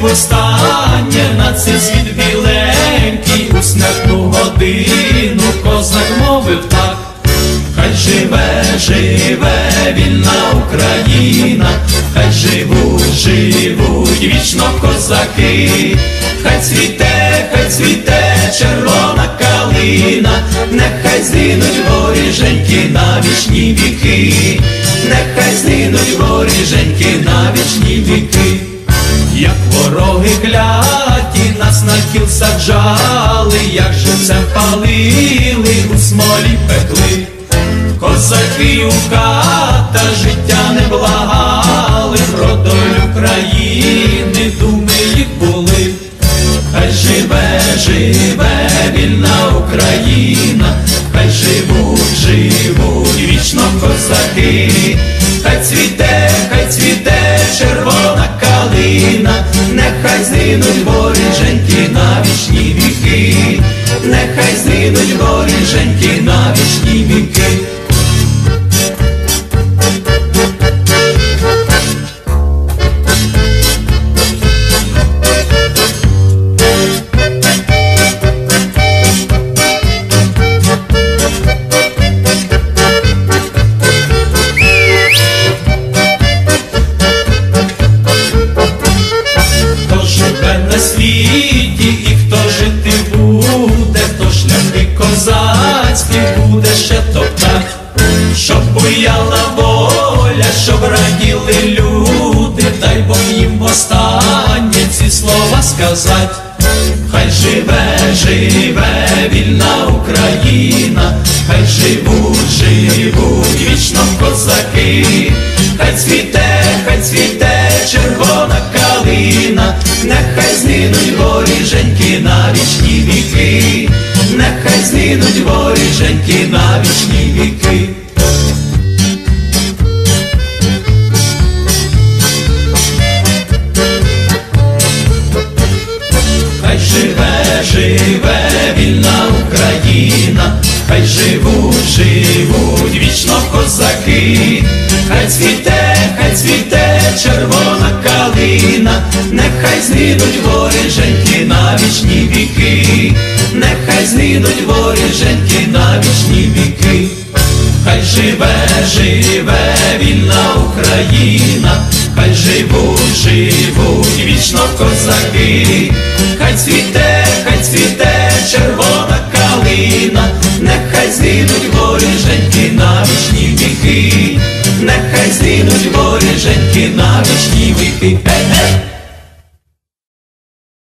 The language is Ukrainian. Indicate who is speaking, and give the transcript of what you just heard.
Speaker 1: востаннє на цей світ біленький, у смертну годину козак мовив так: хай живе, живе вільна Україна, хай живуть, живуть вічно козаки, хай цвіте червона калина, нехай згинуть воріженьки на вічні віки, нехай згинуть воріженьки на вічні віки. Як вороги кляті нас на кіл саджали, як живцем палили, у смолі пекли, козаки у ката життя не благали, про долю країни думи їх були. Хай живе, живе вільна Україна, хай живуть, живуть вічно козаки, хай цвіте червона калина, нехай згинуть воріженьки на вічні віки, нехай згинуть воріженьки на вічні віки. І хто жити буде, хто шляхи козацькі буде ще топтать, щоб буяла воля, щоб раділи люди, дай Бог їм востаннє ці слова сказать. Хай живе, живе вільна Україна, хай живуть, живуть вічно козаки, хай цвіте червона калина, нехай згинуть воріженьки на вічні віки, нехай згинуть воріженьки на вічні віки. Хай живе, живе вільна Україна, хай живуть, живуть вічно козаки, хай цвіте червона калина, нехай згинуть воріженьки на вічні віки, нехай згинуть воріженьки на вічні віки. Хай живе, живе вільна Україна, хай живуть, живуть вічно козаки, хай цвіте червона калина, нехай згинуть воріженьки на вічні віки, нехай згинуть воріженьки на вічні віки.